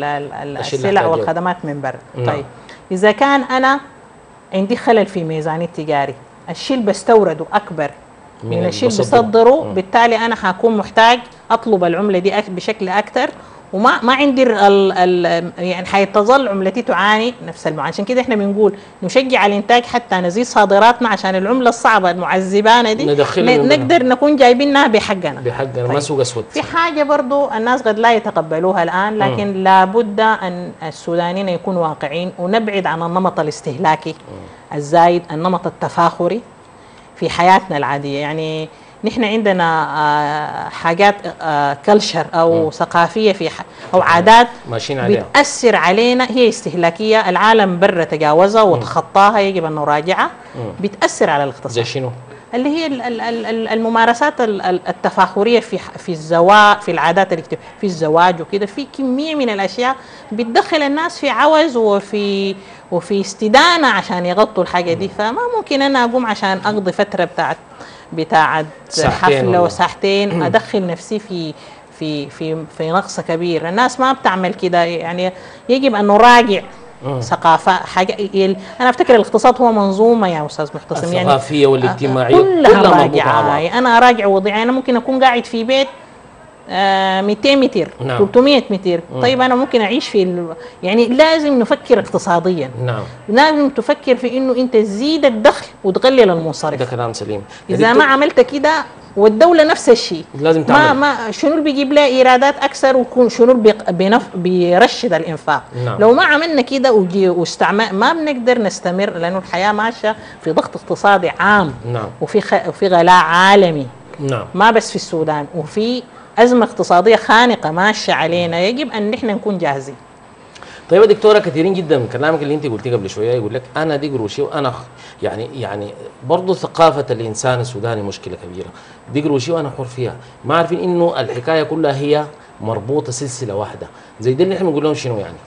السلع والخدمات من برا. طيب اذا كان انا عندي خلل في ميزاني التجاري، الشيء اللي بستورده اكبر من, من الشيء اللي بصدره، بالتالي انا حكون محتاج اطلب العمله دي بشكل اكثر، وما ما عندي ال ال يعني حيتظل عملتي تعاني نفس المعاناه. عشان كده احنا بنقول نشجع الانتاج حتى نزيد صادراتنا عشان العمله الصعبه المعذبانه دي نقدر نكون جايبينها بحقنا بحقنا. طيب. ما سوق اسود. في حاجه برضو الناس قد لا يتقبلوها الان، لكن م. لابد ان السودانيين يكونوا واقعين ونبعد عن النمط الاستهلاكي م. الزايد، النمط التفاخري في حياتنا العاديه. يعني نحن عندنا حاجات كلشر او م. ثقافيه في او عادات بتاثر علينا، هي استهلاكيه، العالم برا تجاوزها وتخطاها، يجب ان نراجعها. بتاثر على الاقتصاد. زي شنو؟ اللي هي الممارسات التفاخريه في في الزواج، في العادات الاجتماعيه، في الزواج وكده، في كميه من الاشياء بتدخل الناس في عوز وفي وفي استدانه عشان يغطوا الحاجه دي. فما ممكن انا اقوم عشان اقضي فتره بتاعت بتاعت حفله وساعتين ادخل نفسي في في في في نقص كبير. الناس ما بتعمل كده، يعني يجب ان نراجع أه. ثقافه حاجه. انا افتكر الاقتصاد هو منظومه يا استاذ محتسم، يعني الثقافيه والاجتماعيه كلها راجعه. انا اراجع وضعي، انا ممكن اكون قاعد في بيت آه مئتين متر، نعم. ثلاثمئة متر. مم. طيب انا ممكن اعيش في ال... يعني لازم نفكر اقتصاديا. نعم. لازم تفكر في انه انت تزيد الدخل وتقلل المصاريف. ده كلام سليم. اذا ما عملت كده، والدوله نفس الشيء لازم تعمل. ما ما شنو اللي بيجيب لها ايرادات اكثر، ويكون شنو اللي بينف... بيرشد الانفاق. نعم. لو ما عملنا كده وجي واستعمال، ما بنقدر نستمر، لانه الحياه ماشيه في ضغط اقتصادي عام. نعم. وفي خ... وفي غلاء عالمي. نعم. ما بس في السودان، وفي أزمة اقتصادية خانقة ماشية علينا، يجب أن نحن نكون جاهزين. طيب يا دكتورة، كثيرين جدا من كلامك اللي أنت قلتيه قبل شوية يقول لك أنا دي قروشي وأنا يعني يعني برضه ثقافة الإنسان السوداني مشكلة كبيرة، دي قروشي وأنا حر فيها، ما عارفين إنه الحكاية كلها هي مربوطة سلسلة واحدة، زي ده اللي احنا بنقول لهم شنو يعني؟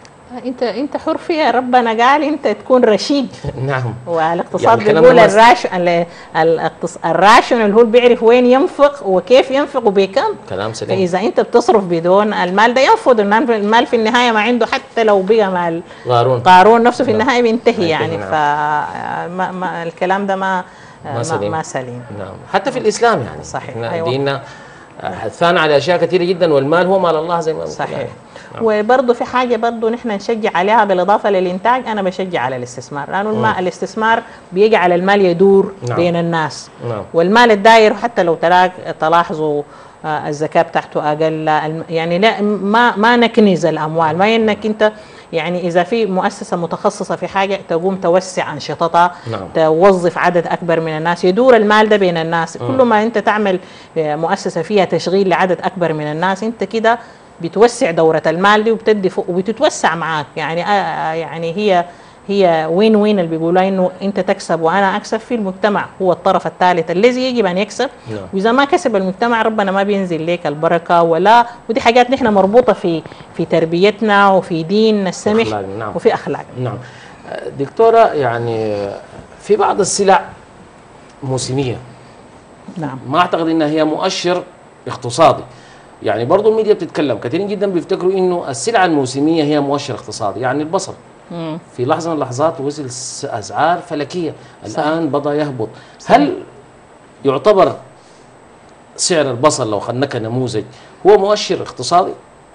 انت انت حر فيها، ربنا قال انت تكون رشيد. نعم. والاقتصاد يعني بيقول الراش الراشن اللي هو بيعرف وين ينفق وكيف ينفق وبكم. كلام سليم. فاذا انت بتصرف بدون المال ده ينفذ، المال في النهايه ما عنده حتى لو بقى مال قارون قارون نفسه في النهايه بينتهي يعني. نعم. فالكلام ده ما ما سليم. ما سليم. نعم. حتى في الاسلام يعني صحيح. أيوة. ديننا حثان على اشياء كثيره جدا، والمال هو مال الله زي ما صحيح. نعم. وبرضه في حاجه برضه نحن نشجع عليها بالاضافه للانتاج، انا بشجع على الاستثمار، لانه الماء الاستثمار بيجعل المال يدور. نعم. بين الناس. نعم. والمال الداير حتى لو تلاحظوا الزكاه بتاعته اقل، يعني لا ما ما نكنز الاموال، ما انك انت يعني اذا في مؤسسه متخصصه في حاجه تقوم توسع انشطتها. نعم. توظف عدد اكبر من الناس، يدور المال ده بين الناس. م. كل ما انت تعمل مؤسسه فيها تشغيل لعدد اكبر من الناس، انت كده بتوسع دوره المال دي وبتدي فوق وبتتوسع معاك. يعني آه يعني هي هي وين وين اللي بيقولوا انه انت تكسب وانا اكسب، في المجتمع هو الطرف الثالث الذي يجب ان يكسب. نعم. واذا ما كسب المجتمع ربنا ما بينزل لك البركه ولا، ودي حاجات نحن مربوطه في في تربيتنا وفي ديننا السمح. نعم. وفي اخلاق. نعم. دكتوره، يعني في بعض السلع موسميه. نعم. ما اعتقد انها هي مؤشر اقتصادي. يعني برضه الميديا بتتكلم كثيرين جدا بيفتكروا انه السلعه الموسميه هي مؤشر اقتصادي. يعني البصل مم. في لحظه من اللحظات وصل اسعار فلكيه، الان بدا يهبط. صحيح. هل يعتبر سعر البصل لو خدناه كنموذج هو مؤشر اقتصادي؟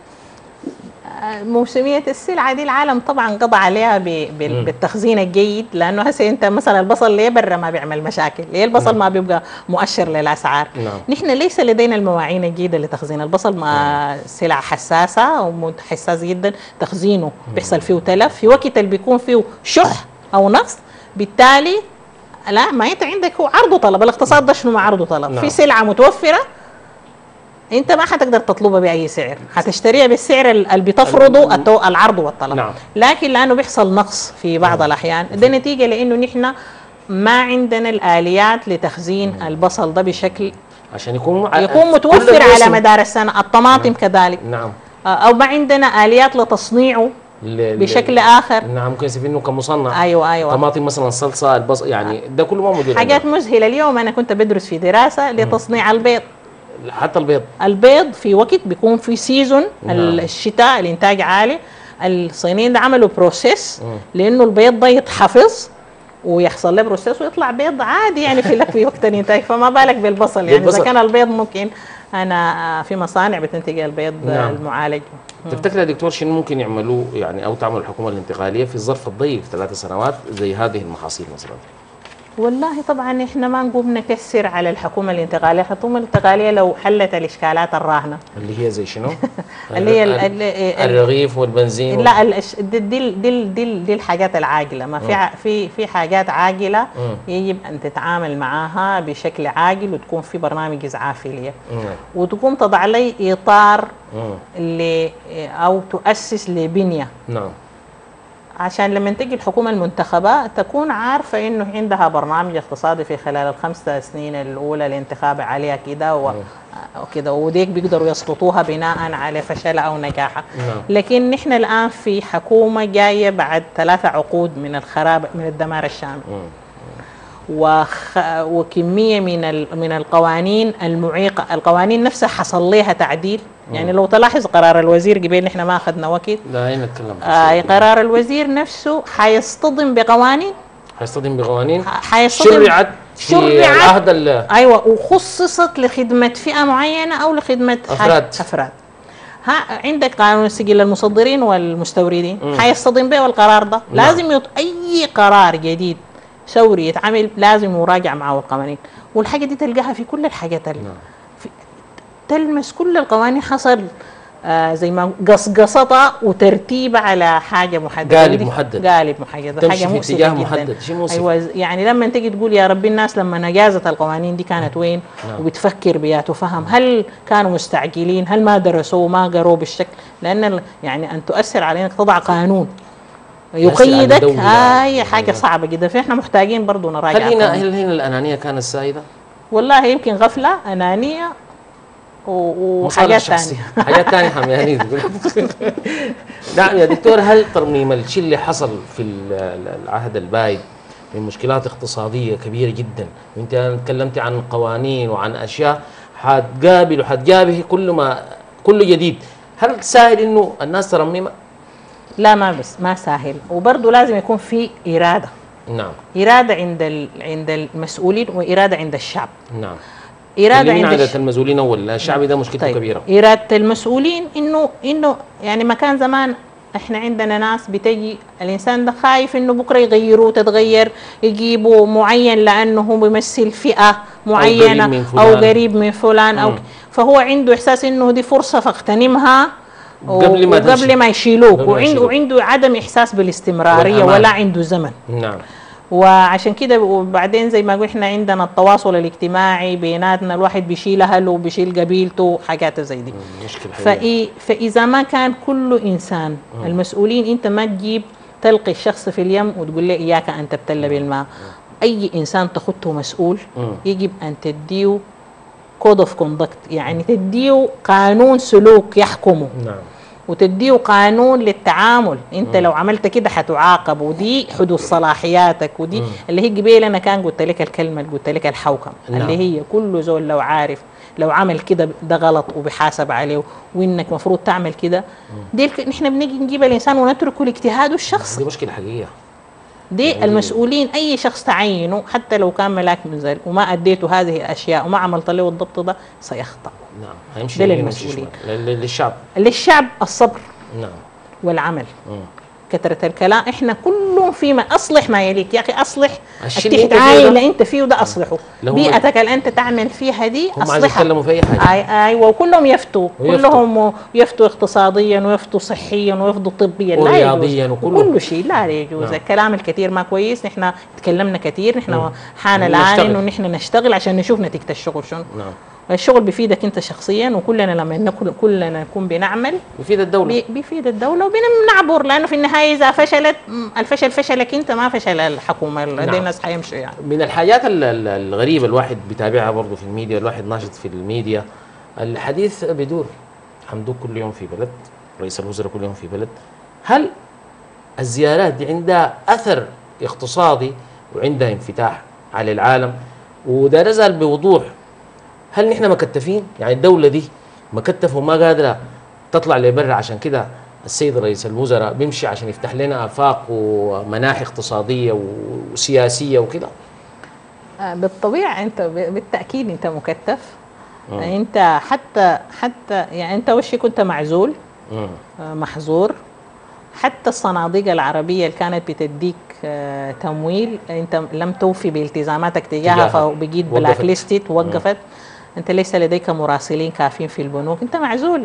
موسميه السلعه دي العالم طبعا قضى عليها بالتخزين الجيد، لانه هسه انت مثلا البصل ليه برا ما بيعمل مشاكل، ليه البصل نعم. ما بيبقى مؤشر للاسعار. نعم. نحن ليس لدينا المواعين الجيده لتخزين البصل، ما نعم. سلعه حساسه وحساس جدا، تخزينه بيحصل فيه تلف في وقت اللي بيكون فيه شح او نقص، بالتالي لا ما انت عندك هو عرض وطلب، الاقتصاد ده شنو؟ عرض وطلب. نعم. في سلعه متوفره انت ما حتقدر تطلبها باي سعر، حتشتريها بالسعر اللي بتفرضه العرض والطلب. نعم. لكن لانه بيحصل نقص في بعض نعم. الاحيان، ده نتيجه لانه نحن ما عندنا الاليات لتخزين نعم. البصل ده بشكل عشان يكون يكون متوفر على مدار السنه، الطماطم نعم. كذلك. نعم. او ما عندنا اليات لتصنيعه بشكل اخر. نعم. ممكن يصير انه كمصنع. ايوه ايوه. طماطم مثلا، الصلصه، البصل، يعني ده كله ما موجود. حاجات مذهله. اليوم انا كنت بدرس في دراسه لتصنيع البيض. حتى البيض البيض في وقت بيكون في سيزون نعم. الشتاء الانتاج عالي، الصينيين ده عملوا بروسيس لانه البيض ده يتحفظ ويحصل له بروسيس ويطلع بيض عادي يعني في لك في وقت الانتاج، فما بالك بالبصل يعني بالبصل. اذا كان البيض ممكن انا في مصانع بتنتج البيض نعم. المعالج. تفتكر يا دكتور شنو ممكن يعملوه يعني او تعمل الحكومه الانتقاليه في الظرف الضيق ثلاث سنوات زي هذه المحاصيل مثلا؟ والله طبعا احنا ما نقوم نكسر على الحكومه الانتقاليه، الحكومه الانتقاليه لو حلت الاشكالات الراهنه اللي هي زي شنو؟ اللي هي الرغيف والبنزين. لا دي دي دي دي, دي الحاجات العاجله، ما في في في حاجات عاجله م. يجب ان تتعامل معاها بشكل عاجل وتكون في برنامج اسعافي ليها وتقوم تضع لي اطار اللي او تؤسس لبنيه. نعم. عشان لما تجي الحكومه المنتخبه تكون عارفه انه عندها برنامج اقتصادي في خلال الخمس سنين الاولى الانتخاب عليها كده وكده، وديك بيقدروا يسقطوها بناء على فشل او نجاحها. لكن نحن الان في حكومه جايه بعد ثلاثة عقود من الخراب من الدمار الشامل وخ... وكميه من من القوانين المعيقه، القوانين نفسها حصل لها تعديل. يعني لو تلاحظ قرار الوزير قبل نحن ما اخذنا وقت. لا هنا نتكلم. آه قرار الوزير نفسه حيصطدم بقوانين حيصطدم بقوانين حيصطدم شرعت في العهد ال ايوه وخصصت لخدمه فئه معينه او لخدمه افراد افراد. ها عندك قانون سجل المصدرين والمستوردين حيصطدم به القرار ده. م. لازم يط... اي قرار جديد ثوري يتعمل لازم يراجع معه القوانين، والحاجه دي تلقاها في كل الحاجات اللي في تلمس كل القوانين. حصل آه زي ما قصقصتها وترتيبها على حاجه محدده، قالب محدد قالب محدد، حاجه مؤسفه جدا. محدد. شيء مؤسف. ايوه يعني لما تيجي تقول يا ربي الناس لما نجازت القوانين دي كانت وين؟ نعم. وبتفكر بها تفهم هل كانوا مستعجلين؟ هل ما درسوا ما قروا بالشكل؟ لان يعني ان تؤثر على انك تضع قانون يقيدك هاي حاجه صعبه جدا، فاحنا محتاجين برضه نراجع. هل هنا هل هنا الانانيه كانت سائده؟ والله يمكن غفله انانيه وحاجات ثانيه حاجات ثانيه حميانيه. نعم يا دكتور، هل ترميم الشيء اللي حصل في العهد البايد من مشكلات اقتصاديه كبيره جدا، وانت تكلمتي عن قوانين وعن اشياء حتقابل وحتجابه كل ما كل جديد، هل سهل انه الناس ترممها؟ لا ما بس ما سهل، وبرضه لازم يكون في اراده. نعم. اراده عند عند المسؤولين واراده عند الشعب. نعم. اراده عند الش... المسؤولين اول، الشعب ده مشكلته طيب. كبيره. اراده المسؤولين انه انه يعني ما كان زمان احنا عندنا ناس بتجي الانسان ده خايف انه بكره يغيروه، تتغير يجيبوا معين لانه هو بيمثل فئه معينه او قريب من فلان او, أو فهو عنده احساس انه دي فرصه فاغتنمها قبل ما قبل ما يشيلوك، وعنده وعنده عدم احساس بالاستمراريه ولا عنده زمن. نعم. وعشان كده وبعدين زي ما قلنا احنا عندنا التواصل الاجتماعي بيناتنا، الواحد بيشيل اهله وبيشيل قبيلته، حاجات زي دي. فإي فاذا ما كان كل انسان مم. المسؤولين انت ما تجيب تلقي الشخص في اليم وتقول له اياك ان تبتل بالماء. اي انسان تخطه مسؤول مم. يجب ان تديه كود اوف كوندكت، يعني تديه قانون سلوك يحكمه. نعم. وتديه قانون للتعامل، انت مم. لو عملت كده حتعاقب، ودي حدود صلاحياتك، ودي مم. اللي هي قبيل انا كان قلت لك الكلمه اللي قلت لك الحوكم. نعم. اللي هي كل زول لو عارف لو عمل كده ده غلط وبيحاسب عليه، وانك مفروض تعمل كده. دي نحن بنيجي نجيب الانسان ونتركه لاجتهاده الشخصي. دي مشكله حقيقيه. دي يعني المسؤولين اي شخص تعينه حتى لو كان ملاك منزل وما اديته هذه الاشياء وما عملت له الضبط ده سيخطأ. نعم. هيمشي للمسؤولين، للشعب. للشعب الصبر. نعم. والعمل. مم. كثرة الكلام احنا كلهم فيما اصلح ما يليك يا اخي، اصلح التعاين اللي انت فيه ده اصلحه، بيئتك اللي انت تعمل فيها دي اصلحها. هم عايزين يتكلموا في اي حاجه. اي ايوه وكلهم يفتوا، كلهم يفتوا اقتصاديا ويفتوا صحيا ويفتوا طبيا ورياضيا وكله كل شيء لا يجوز. نعم. الكلام الكثير ما كويس، نحن تكلمنا كثير، نحن حان الان انه نحن نشتغل عشان نشوف نتيجه الشغل شنو. نعم. الشغل بيفيدك انت شخصيا، وكلنا لما نكون كلنا نكون بنعمل بيفيد الدوله بي بيفيد الدوله وبنعبر، لانه في النهايه اذا فشلت الفشل فشلك انت ما فشل الحكومه. نعم. دي الناس حيمشوا يعني. من الحاجات الغريبه الواحد بيتابعها برضه في الميديا، الواحد ناشط في الميديا، الحديث بيدور حمدوك كل يوم في بلد، رئيس الوزراء كل يوم في بلد. هل الزيارات دي عندها اثر اقتصادي وعندها انفتاح على العالم؟ وده نزل بوضوح، هل نحن مكتفين؟ يعني الدولة دي مكتفة وما قادرة تطلع لبرا، عشان كده السيد رئيس الوزراء بيمشي عشان يفتح لنا آفاق ومناحي اقتصادية وسياسية وكده؟ بالطبيعة أنت بالتأكيد أنت مكتف. م. أنت حتى حتى يعني أنت وشي كنت معزول م. محظور. حتى الصناديق العربية اللي كانت بتديك تمويل أنت لم توفي بالتزاماتك تجاهها، فبقيت بلاك ليستد وقفت. أنت ليس لديك مراسلين كافيين في البنوك، أنت معزول.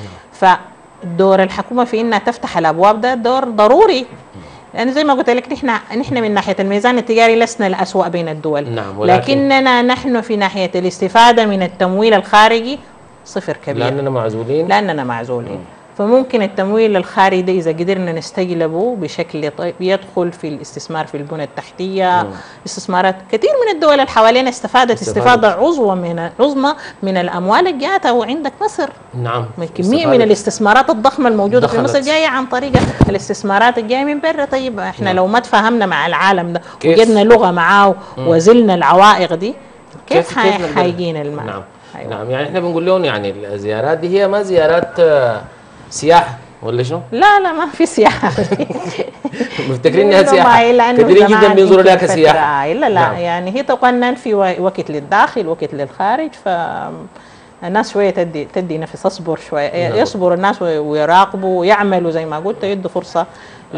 فدور الحكومة في إنها تفتح الأبواب ده دور ضروري، لأن يعني زي ما قلت لك نحن نحن من ناحية الميزان التجاري لسنا الأسوأ بين الدول. نعم. لكننا نحن في ناحية الاستفادة من التمويل الخارجي صفر كبير، لأننا معزولين. لأننا معزولين. م. فممكن التمويل الخارجي ده إذا قدرنا نستجلبه بشكل طيب يدخل في الاستثمار في البنى التحتية. مم. استثمارات كثير من الدول اللي حوالينا استفادت استفادة عظمى من عظمى من الأموال اللي جاءتها، وعندك مصر. نعم. كمية من الاستثمارات الضخمة الموجودة دخلت في مصر جاية عن طريق الاستثمارات الجاية من برا. طيب احنا نعم. لو ما تفاهمنا مع العالم ده وجدنا لغة معاه وزلنا العوائق دي، كيف حيجينا الماء؟ نعم. أيوة. نعم. يعني احنا بنقول لهم يعني الزيارات دي هي ما زيارات سياحة ولا شنو؟ لا لا ما في سياحة. مفتكرين انها سياحة، كثيرين جدا بينظروا لها كسياحة. لا لا نعم. يعني هي تقنن في وقت للداخل وقت للخارج، فالناس شوية تدي تدي نفس، اصبر شوية. نعم. يصبر الناس ويراقبوا ويعملوا زي ما قلت، يدوا فرصة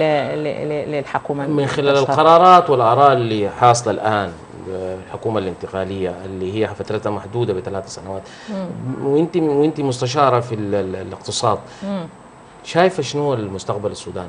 للحكومة من خلال القرارات والآراء اللي حاصلة الآن. الحكومة الانتقالية اللي هي فترتها محدودة بثلاث سنوات، وانت وانت مستشارة في الاقتصاد، مم. شايفة شنو المستقبل السودان؟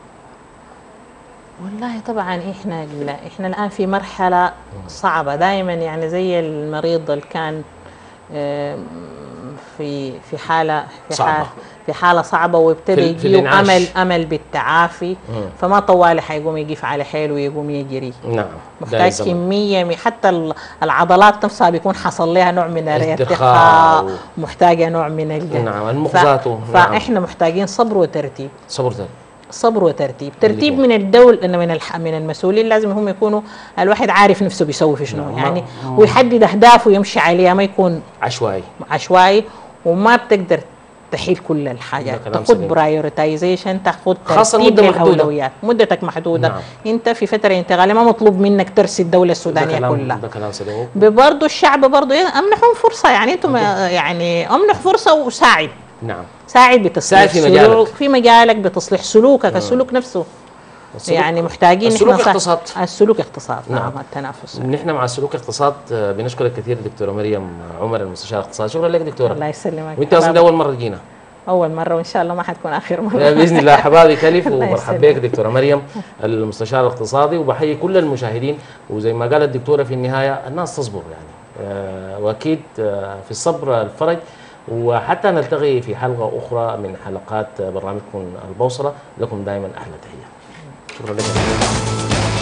والله طبعا احنا احنا الآن في مرحلة صعبة دائما، يعني زي المريض اللي كان في في حاله في صعبة. حاله في حاله صعبه وابتدى يجيه امل امل بالتعافي. مم. فما طوالي حيقوم يقف على حيله ويقوم يجري. نعم. محتاج كميه، حتى العضلات نفسها بيكون حصل لها نوع من الارتخاء، محتاجه نوع من الجهد. نعم. المخ ذاته. فاحنا محتاجين صبر وترتيب. صبر وترتيب. صبر وترتيب، ترتيب من الدول من الح... من المسؤولين، لازم هم يكونوا الواحد عارف نفسه بيسوي في شنو. نعم. يعني ويحدد اهدافه ويمشي عليها، ما يكون عشوائي عشوائي وما بتقدر تحيل كل الحاجات. تاخذ برايورتايزيشن، تاخذ ترتيب للاولويات. مدتك محدوده. نعم. انت في فتره انتقاليه ما مطلوب منك ترسي الدوله السودانيه ده كلها. ده كلام سليم. برضه الشعب برضه امنحهم فرصه، يعني انتم يعني امنح فرصه وساعد. نعم. ساعد بتصليح في مجالك في مجالك بتصليح سلوكك. مم. السلوك نفسه السلوك يعني محتاجين. السلوك اقتصاد. السلوك اقتصاد. نعم. نعم. التنافس. نحن مع السلوك اقتصاد. بنشكرك كثير دكتوره مريم عمر، المستشار الاقتصادي. شكرا لك دكتوره. الله يسلمك. وانت اصلا اول مره تجينا. اول مره، وان شاء الله ما حتكون اخر مره باذن الله. حبايبي كلف ومرحبا بك دكتوره مريم المستشار الاقتصادي. وبحيي كل المشاهدين. وزي ما قالت الدكتوره في النهايه، الناس تصبر يعني، أه واكيد أه في الصبر الفرج. وحتى نلتقي في حلقه اخرى من حلقات برنامجكم البوصله. لكم دائما احلى تحيه. شكرا لكم.